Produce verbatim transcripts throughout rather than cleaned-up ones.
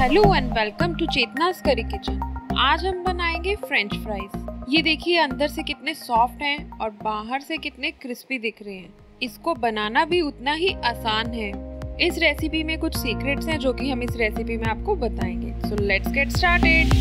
Hello and welcome to Chetna's curry kitchen. आज हम बनाएंगे फ्रेंच फ्राइज। ये देखिए अंदर से कितने सॉफ्ट हैं और बाहर से कितने क्रिस्पी दिख रहे हैं। इसको बनाना भी उतना ही आसान है। इस रेसिपी में कुछ सीक्रेट्स हैं जो कि हम इस रेसिपी में आपको बताएंगे। So let's get started.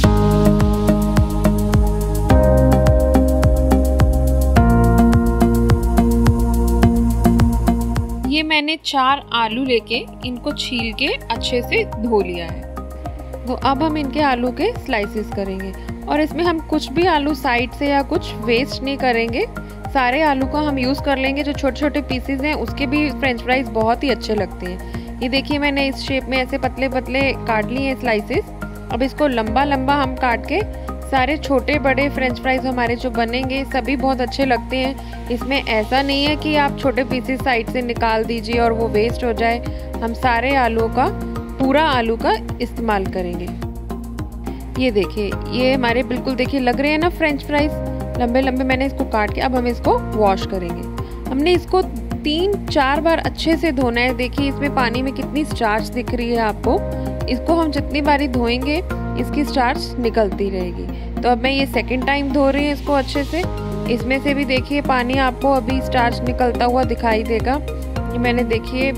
ये मैंने चार आलू लेके इनको छील के अच्छे से धो लिया है। तो अब हम इनके आलू के स्लाइसेस करेंगे और इसमें हम कुछ भी आलू साइड से या कुछ वेस्ट नहीं करेंगे। सारे आलू का हम यूज़ कर लेंगे। जो छोटे छोटे पीसेस हैं उसके भी फ्रेंच फ्राइज बहुत ही अच्छे लगते हैं। ये देखिए मैंने इस शेप में ऐसे पतले पतले काट लिए हैं स्लाइसेस। अब इसको लंबा लंबा हम काट के सारे छोटे बड़े फ्रेंच फ्राइज हमारे जो बनेंगे सभी बहुत अच्छे लगते हैं। इसमें ऐसा नहीं है कि आप छोटे पीसेस साइड से निकाल दीजिए और वो वेस्ट हो जाए। हम सारे आलूओं का पूरा आलू का इस्तेमाल करेंगे। ये देखिए ये हमारे बिल्कुल देखिए लग रहे हैं ना फ्रेंच फ्राइज लंबे लंबे। मैंने इसको काट के अब हम इसको वॉश करेंगे। हमने इसको तीन चार बार अच्छे से धोना है। देखिए इसमें पानी में कितनी स्टार्च दिख रही है आपको। इसको हम जितनी बारी धोएंगे इसकी स्टार्च निकलती रहेगी। तो अब मैं ये सेकंड टाइम धो रही हूँ इसको अच्छे से। इसमें से भी देखिए पानी आपको अभी स्टार्च निकलता हुआ दिखाई देगा। ये मैंने देखिए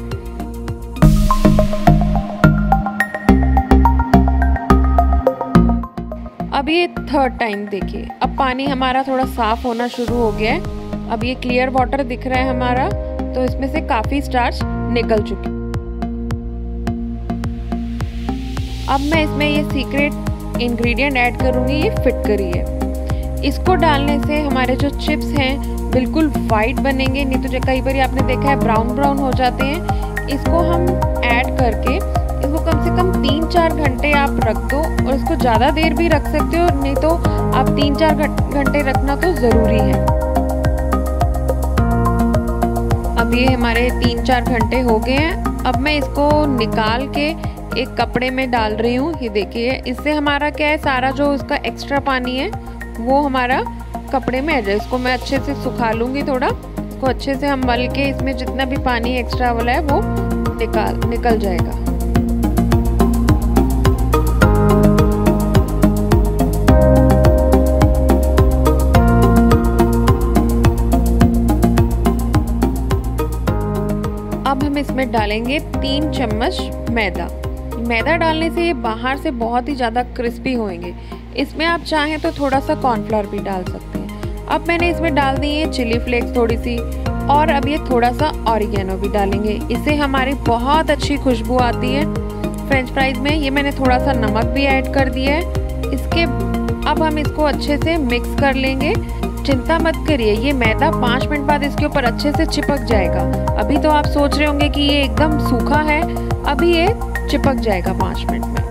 अब ये थर्ड टाइम देखिए अब पानी हमारा थोड़ा साफ होना शुरू हो गया है। अब ये क्लियर वाटर दिख रहा है हमारा। तो इसमें से काफी स्टार्च निकल चुकी। अब मैं इसमें ये सीक्रेट इंग्रेडिएंट ऐड करूंगी। ये फिटकरी है। इसको डालने से हमारे जो चिप्स हैं बिल्कुल वाइट बनेंगे। नहीं तो कई बार आपने देखा है ब्राउन ब्राउन हो जाते हैं। इसको हम ऐड करके इसको कम से कम तीन चार घंटे आप रख दो और इसको ज़्यादा देर भी रख सकते हो। नहीं तो आप तीन चार घंटे रखना तो ज़रूरी है। अब ये हमारे तीन चार घंटे हो गए हैं। अब मैं इसको निकाल के एक कपड़े में डाल रही हूँ। ये देखिए इससे हमारा क्या है सारा जो उसका एक्स्ट्रा पानी है वो हमारा कपड़े में आ जाए। इसको मैं अच्छे से सुखा लूँगी। थोड़ा इसको अच्छे से हम मल के इसमें जितना भी पानी एक्स्ट्रा वाला है वो निकाल निकल जाएगा। अब हम इसमें डालेंगे तीन चम्मच मैदा। मैदा डालने से ये बाहर से बहुत ही ज़्यादा क्रिस्पी होंगे। इसमें आप चाहें तो थोड़ा सा कॉर्नफ्लावर भी डाल सकते हैं। अब मैंने इसमें डाल दी है चिली फ्लेक्स थोड़ी सी और अब ये थोड़ा सा ऑरिगेनो भी डालेंगे। इससे हमारी बहुत अच्छी खुशबू आती है फ्रेंच फ्राइज में। ये मैंने थोड़ा सा नमक भी ऐड कर दिया है। इसके अब हम इसको अच्छे से मिक्स कर लेंगे। चिंता मत करिए ये मैदा पाँच मिनट बाद इसके ऊपर अच्छे से चिपक जाएगा। अभी तो आप सोच रहे होंगे कि ये एकदम सूखा है। अभी ये चिपक जाएगा पाँच मिनट में।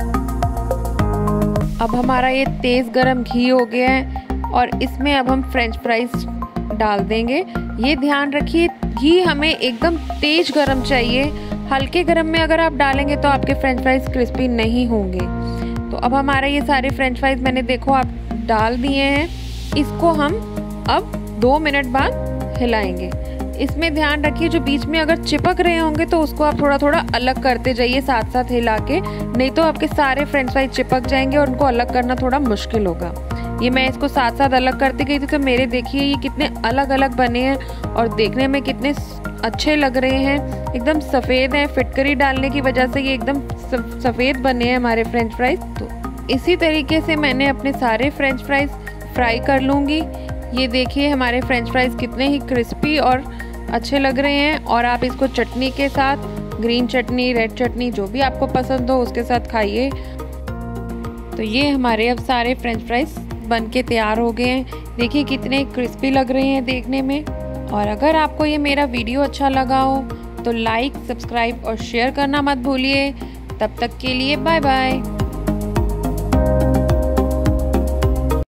अब हमारा ये तेज़ गरम घी हो गया है और इसमें अब हम फ्रेंच फ्राइज डाल देंगे। ये ध्यान रखिए घी हमें एकदम तेज गरम चाहिए। हल्के गरम में अगर आप डालेंगे तो आपके फ्रेंच फ्राइज क्रिस्पी नहीं होंगे। तो अब हमारा ये सारे फ्रेंच फ्राइज मैंने देखो आप डाल दिए हैं। इसको हम अब दो मिनट बाद हिलाएंगे। इसमें ध्यान रखिए जो बीच में अगर चिपक रहे होंगे तो उसको आप थोड़ा थोड़ा अलग करते जाइए साथ साथ हिला के। नहीं तो आपके सारे फ्रेंच फ्राइज चिपक जाएंगे और उनको अलग करना थोड़ा मुश्किल होगा। ये मैं इसको साथ साथ अलग करती गई थी तो मेरे देखिए ये कितने अलग अलग बने हैं और देखने में कितने अच्छे लग रहे हैं। एकदम सफ़ेद हैं। फिटकरी डालने की वजह से ये एकदम सफ़ेद बने हैं हमारे फ्रेंच फ्राइज। तो इसी तरीके से मैंने अपने सारे फ्रेंच फ्राइज फ्राई कर लूँगी। ये देखिए हमारे फ्रेंच फ्राइज कितने ही क्रिस्पी और अच्छे लग रहे हैं। और आप इसको चटनी के साथ ग्रीन चटनी रेड चटनी जो भी आपको पसंद हो उसके साथ खाइए। तो ये हमारे अब सारे फ्रेंच फ्राइज बन के तैयार हो गए हैं। देखिए कितने क्रिस्पी लग रहे हैं देखने में। और अगर आपको ये मेरा वीडियो अच्छा लगा हो तो लाइक सब्सक्राइब और शेयर करना मत भूलिए। तब तक के लिए बाय बाय।